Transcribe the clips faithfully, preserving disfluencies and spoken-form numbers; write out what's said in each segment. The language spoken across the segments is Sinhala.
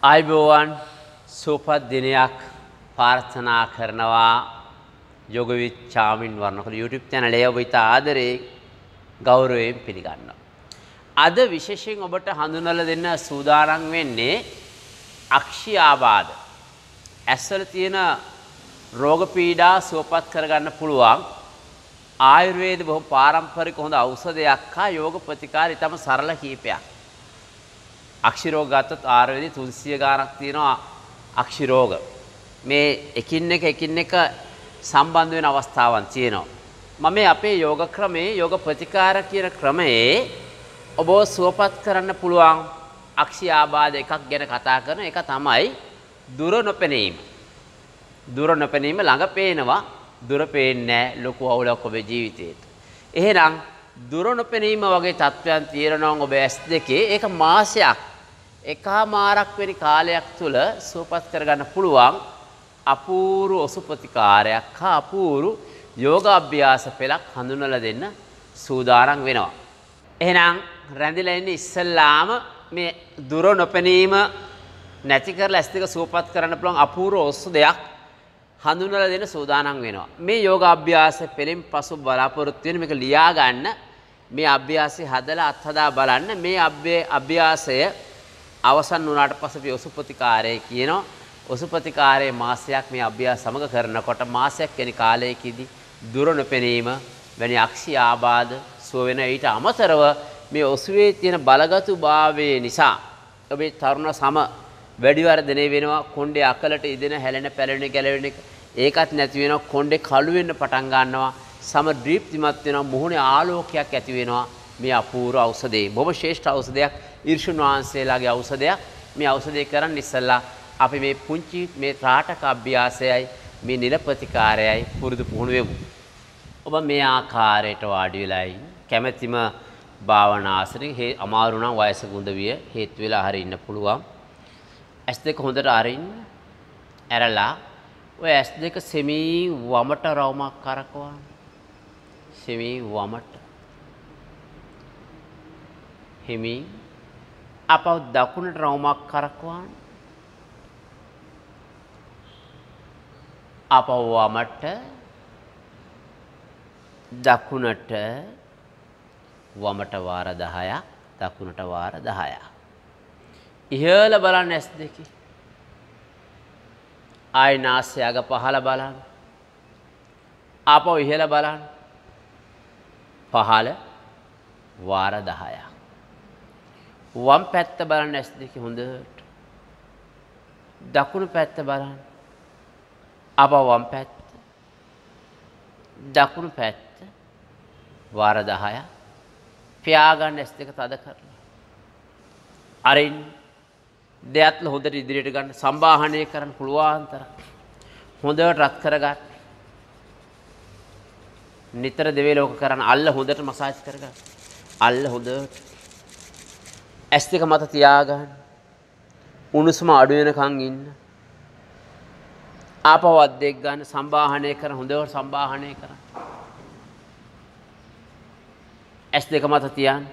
ආයුබෝවන් සුවපත් දිනයක් ප්‍රාර්ථනා කරනවා යෝගවිච් චාමින් වර්ණකුල YouTube channel එක ඔබ ඉත ආදරේ ගෞරවයෙන් පිළිගන්නවා. අද විශේෂයෙන් ඔබට හඳුන්වලා දෙන්න සූදානම් වෙන්නේ අක්ෂි ආබාධ. ඇස්වල තියෙන රෝග පීඩා සුවපත් කරගන්න පුළුවන් ආයුර්වේද බොහොම පාරම්පරික හොඳ ඖෂධයක් හා යෝග ප්‍රතිකාර ඊටම සරල කීපයක්. අක්ෂි රෝග ගත්තොත් ආයුර්වේදයේ තුන්සිය ගාණක් තියෙනවා අක්ෂි රෝග. මේ එකින් එක එකින් එක සම්බන්ධ වෙන අවස්ථාවන් තියෙනවා. මම මේ අපේ යෝග ක්‍රමයේ යෝග ප්‍රතිකාර කියන ක්‍රමයේ ඔබව සුවපත් කරන්න පුළුවන් අක්ෂි ආබාධ එකක් ගැන කතා කරන එක තමයි දුර නොපෙනීම. දුර නොපෙනීම ළඟ පේනවා දුර පේන්නේ නැහැ ලොකු අවුලක් ඔබේ ජීවිතේට. එහෙනම් දුර නොපෙනීම වගේ තත්ත්වයන් තියෙනවා ඔබ ඇස් දෙකේ ඒක මාසයක් එකමාරක් වෙනි කාලයක් තුල සුවපත් කරගන්න පුළුවන් අපූර්ව ඔසු ප්‍රතිකාරයක් හා අපූර්ව යෝග අභ්‍යාස පෙළක් හඳුන්වලා දෙන්න සූදානම් වෙනවා. එහෙනම් රැඳිලා ඉන්නේ ඉස්සල්ලාම මේ දුර නොපෙනීම නැති කරලා ඇස් දෙක සුවපත් කරන්න පුළුවන් අපූර්ව ඔසු දෙයක් හඳුන්වලා දෙන්න සූදානම් වෙනවා. මේ යෝග අභ්‍යාස පෙළෙන් පසු බලාපොරොත්තු වෙන මේක ලියා ගන්න මේ අභ්‍යාසය හදලා අත්හදා බලන්න මේ අභ්‍යාසය අවසන් වුණාට පස්සේ අපි ඔසු ප්‍රතිකාරය කියනවා. ඔසු ප්‍රතිකාරයේ මාසයක් මේ අභ්‍යාස සමග කරනකොට මාසයක් වෙනි කාලයකදී දුර නොපෙනීම වැනි අක්ෂි ආබාධ සුව වෙන ඊට අමතරව මේ ඔසුවේ තියෙන බලගතු භාවයේ නිසා ඔබේ තරුණ සම වැඩි වර්ධනය වෙනවා. කොණ්ඩේ අකලට ඉදෙන හැලෙන පැලෙන ගැලවෙන එක ඒකත් නැති වෙනවා. කොණ්ඩේ කළු වෙන්න පටන් ගන්නවා. සම දීප්තිමත් වෙනවා. මුහුණේ ආලෝකයක් ඇති වෙනවා. මේ අපූර්ව ඖෂධය බොහොම ශ්‍රේෂ්ඨ ඖෂධයක්. ඊර්ෂුන් වහන්සේලාගේ ඖෂධයක්. මේ ඖෂධය කරන්න ඉස්සෙල්ලා අපි මේ පුංචි මේ ත්‍රාටක අභ්‍යාසයයි මේ නිල ප්‍රතිකාරයයි පුරුදු පුහුණු වෙමු. ඔබ මේ ආකාරයට වාඩි වෙලා ඉන්න. කැමැතිම භාවනා ආසනයක අමාරු නම් වයස ගුඳ විය හේතු වෙලා හරි ඉන්න පුළුවන්. ඇස් දෙක හොඳට අරින්න. ඇරලා ඔය ඇස් දෙක සෙමී වමට රවුමක් කරකවන්න. සෙමී වමට. හිමි අපව දකුණට රවුමක් කරකවන්න. අපව වමට දකුණට වමට වාර දහයක් දකුණට වාර දහයක්. ඉහළ බලන්න ඇස් දෙකේ. ආයි නාසය අග පහළ බලන්න. ආපහු ඉහළ බලන්න. පහළ වාර දහයක්. වම් පැත්ත බලන්න ඇස් දෙකේ හොඳට. දකුණු පැත්ත බලන්න. ආපහු වම් පැත්ත. දකුණු පැත්ත වාර දහයක්. පියාගන්න ඇස් දෙක තද කරලා. අරින් දෙයත්ල හොඳට ඉදිරියට ගන්න. සම්බාහනය කරන්න පුළුවන් තරම් හොඳට රත් කරගන්න. නිතර දෙවේ ලෝක කරන්න. අල්ල හොඳට මසාජ් කරගන්න. අල්ල හොඳට ඇස් දෙක මත තියාගන්න. උණුසුම අඩු වෙනකන් ඉන්න. ආපහු අත් දෙක ගන්න. සම්බාහනය කරන හොඳට සම්බාහනය කරන්න. ඇස් දෙක මත තියන්න.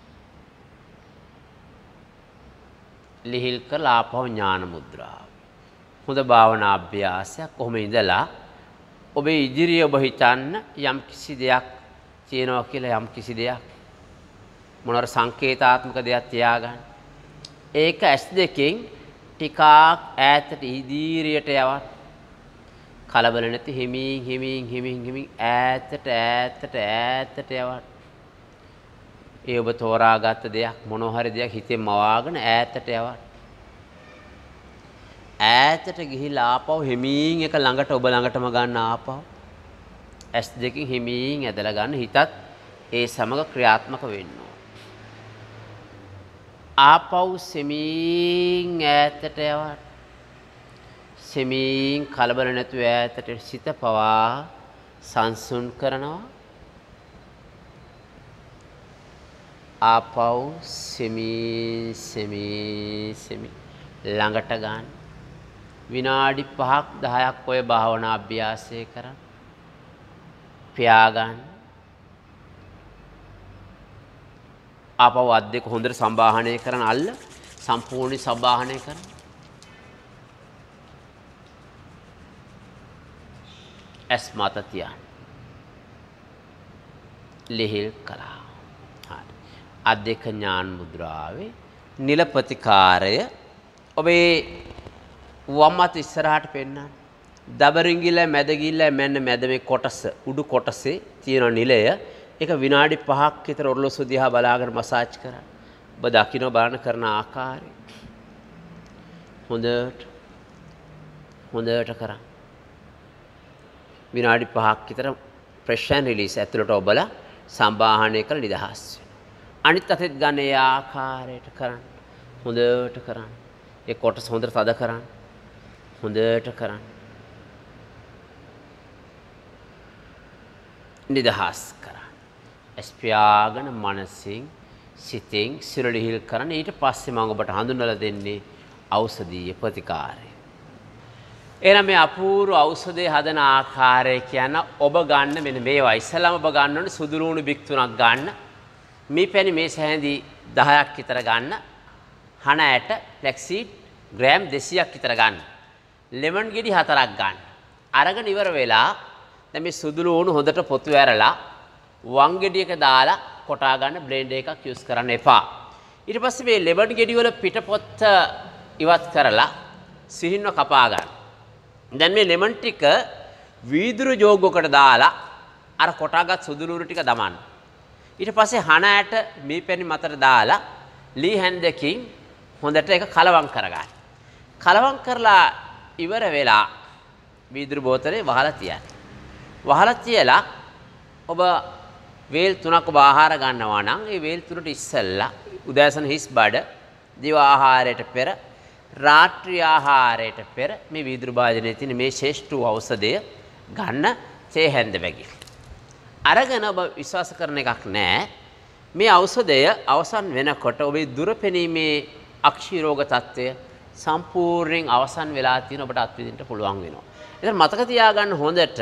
ලිහිල් කරලා ආපහු ඥාන මුද්‍රාව. හොඳ භාවනා අභ්‍යාසයක්. කොහොම ඉඳලා ඔබේ ඉදිරිය ඔබ හිතන්න යම් කිසි දෙයක් තියෙනවා කියලා යම් කිසි දෙයක් මොනවාර සංකේතාත්මක දෙයක් තියාගන්න. ඒක ඇස් දෙකෙන් ටිකක් ඈතට ඉදිරියට යවන්න. කලබල නැති හිමින් හිමින් හිමින් හිමින් ඈතට ඈතට ඈතට යවන්න. ඒ ඔබ තෝරාගත්ත දෙයක් මොනවා හරි දෙයක් හිතෙන් මවාගෙන ඈතට යවන්න. ඈතට ගිහිලා ආපහු හිමින් එක ළඟට ඔබ ළඟටම ගන්න ආපහු. ඇස් දෙකෙන් හිමින් ඇදලා ගන්න. හිතත් ඒ සමග ක්‍රියාත්මක වෙන්න ඕන. ආපහු සෙමින් ඈතට යවන්න. සෙමින් කලබල නැතුව ඈතට සිත පවා සංසුන් කරනවා. ආපහු සෙමී සෙමී සෙමී ළඟට ගන්න. විනාඩි පහක් දහයක් ඔය භාවනා අභ්‍යාසය කරන්න. පියාගන්න. ආපහු අත් දෙක හොඳට සම්බාහනය කරන අල්ල සම්පූර්ණ සම්බාහනය කරන ඇස් මත තියන්න. ලිහිල් කළා. හරි. අත් දෙක ඥාන මුද්‍රාවේ නිල ප්‍රතිකාරය ඔබේ වම් අත ඉස්සරහට පෙන්නන්න. දබරිංගිල මැදගිල්ල මෙන්න මැද මේ කොටස උඩු කොටසේ තියෙන නිලය ඒක විනාඩි පහක් විතර ඔරලෝසුව දිහා බලාගෙන මසාජ් කරන්න. ඔබ දකින්න බලන කරන ආකාරය හොඳට හොඳට කරන්න. විනාඩි පහක් විතර ප්‍රෙෂර් ඇන්ඩ් රිලීස් ඇතුළට ඔබලා සම්බාහනය කරලා නිදහස් වෙනවා. අනිත් අතෙත් ගන්න ඒ ආකාරයට කරන්න. හොඳට කරන්න. ඒ කොටස හොඳට තද කරන්න. හොඳට කරන්න. නිදහස් කරන්න. ස්ප්‍යාගන මනසින් සිතෙන් සිරලිහිල් කරන්න. ඊට පස්සේ මම ඔබට හඳුන්වලා දෙන්නේ ඖෂධීය ප්‍රතිකාරය. එහෙනම් මේ අපූර්ව ඖෂධය හදන ආකාරය කියන ඔබ ගන්න මෙන්න මේවා. ඉස්සෙල්ලාම ඔබ ගන්න ඕනේ සුදු ලුණු බික් තුනක් ගන්න. මේ පැණි මේ සැහැඳි දහයක් විතර ගන්න. හන ඇට ෆ්ලැක්සීඩ් ග්‍රෑම් දෙසීයක් විතර ගන්න. ලෙමන් ගෙඩි හතරක් ගන්න. අරගෙන ඉවර වෙලා දැන් මේ සුදු ලුණු හොඳට පොතු ඇරලා වම් ගෙඩියක දාලා කොටා ගන්න බ්ලෙන්ඩර් එකක් යූස් කරන්න එපා. ඊට පස්සේ මේ ලෙමන් ගෙඩි වල පිටපොත්ත ඉවත් කරලා සිහින්ව කපා ගන්න. දැන් මේ ලෙමන් ටික වීදුරු ජෝගුවකට දාලා අර කොටාගත් සුදු ලුණු ටික දමන්න. ඊට පස්සේ හන ඇට මේ පැණි මතට දාලා ලී හැන්දකින් හොඳට ඒක කලවම් කරගන්න. කලවම් කරලා ඉවර වෙලා වීදුරු බෝතලේ වහලා තියන්න. වහලා තියලා ඔබ වේල් තුනක් ඔබ ආහාර ගන්නවා නම් ඒ වේල් තුනට ඉස්සෙල්ලා උදෑසන හිස් බඩ දිව ආහාරයට පෙර රාත්‍රී ආහාරයට පෙර මේ වීදුරු භාජනයේ තියෙන මේ ශ්‍රේෂ්ඨ ඖෂධය ගන්න තේ හැන්ද බැගින්. අරගෙන ඔබ විශ්වාස කරන එකක් නෑ. මේ ඖෂධය අවසන් වෙනකොට ඔබේ දුර පෙනීමේ අක්ෂි රෝග තත්ත්වය සම්පූර්ණයෙන් අවසන් වෙලා තියෙන ඔබට අත්විඳින්න පුළුවන් වෙනවා. ඒතර මතක තියාගන්න හොඳට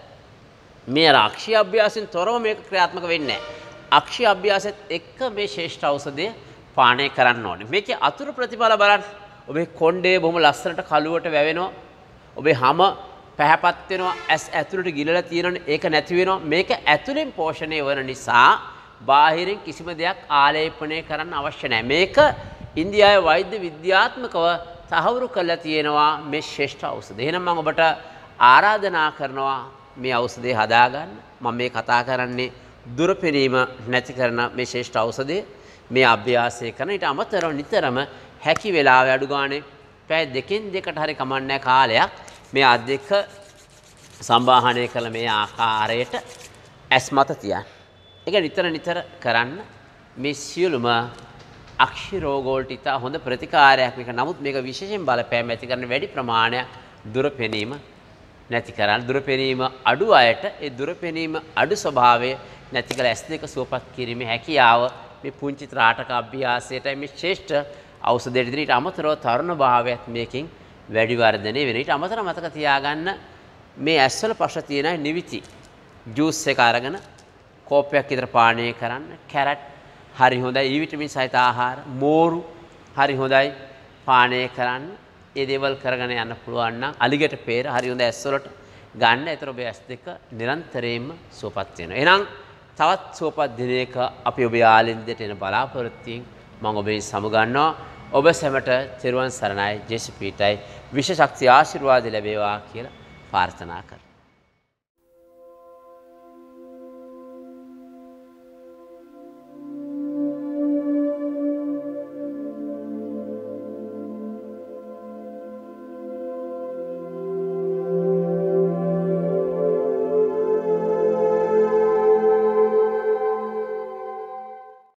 මේ අක්ෂි අභ්‍යාසයෙන් තොරව මේක ක්‍රියාත්මක වෙන්නේ නැහැ. අක්ෂි අභ්‍යාසෙත් එක්ක මේ ශ්‍රේෂ්ඨ ඖෂධය පානය කරන්න ඕනේ. මේකේ අතුරු ප්‍රතිඵල බලන්න. ඔබේ කොණ්ඩේ බොහොම ලස්සනට කළුවට වැවෙනවා. ඔබේ හම පැහැපත් වෙනවා. ඇස් ඇතුළට ගිලලා තියෙනවනේ ඒක නැති වෙනවා. මේක ඇතුලෙන් පෝෂණය වන නිසා බාහිරින් කිසිම දෙයක් ආලේපනය කරන්න අවශ්‍ය නැහැ. මේක ඉන්දියාවේ වෛද්‍ය විද්‍යාත්මකව තහවුරු කරලා තියෙනවා මේ ශ්‍රේෂ්ඨ ඖෂධය. එහෙනම් මම ඔබට ආරාධනා කරනවා මේ ඖෂධය හදාගන්න. මම මේ කතා කරන්නේ දුර පෙනීම නැති කරන මේ ශ්‍රේෂ්ඨ ඖෂධය මේ අභ්‍යාසය කරන. ඊට අමතරව නිතරම හැකි වෙලාවේ අඩු ගානේ පැය දෙකෙන් දෙකට හරි කමන්නේ කාලයක් මේ අත් දෙක සම්බාහනය කළ මේ ආකාරයට ඇස් මත තියන්න. ඒක නිතර නිතර කරන්න. මේ සියලුම අක්ෂි රෝග වලට ඉතා හොඳ ප්‍රතිකාරයක් මේක. නමුත් මේක විශේෂයෙන් බලපෑම් ඇති කරන වැඩි ප්‍රමාණයක් දුර පෙනීම නැති කරන්න. දුර පෙනීම අඩු අයට ඒ දුර පෙනීම අඩු ස්වභාවය නැති කළ ඇස් දෙක සුවපත් කිරීමේ හැකියාව මේ පුංචි ත්‍රාටක අභ්‍යාසයටයි මේ ශ්‍රේෂ්ඨ ඖෂධයට දෙන. ඊට අමතරව තරුණ භාවයත් මේකෙන් වැඩි වර්ධනය වෙන. ඊට අමතරව මතක තියාගන්න මේ ඇස්වල ප්‍රශ්න තියෙන අය නිවිති ජූස් එක අරගෙන කෝපයක් විතර පානය කරන්න. කැරට් හරි හොඳයි. ඊ විටමින් සහිත ආහාර මෝරු හරි හොඳයි පානය කරන්න. ඒ දේවල් කරගෙන යන්න පුළුවන් නම් අලිගට peer හරි හොඳ ඇස්වලට ගන්න. ඒතර ඔබේ ඇස් දෙක නිරන්තරයෙන්ම සුවපත් වෙනවා. එහෙනම් තවත් සුවපත් දිනයක අපි ඔබේ ආලින්දයට එන බලාපොරොත්තුෙන් මම ඔබේ සමුගන්නවා. ඔබ සැමට තෙරුවන් සරණයි. ජේසුස් පීඨයි විශේෂ ශක්තිය ආශිර්වාද ලැබේවා කියලා ප්‍රාර්ථනා කරනවා.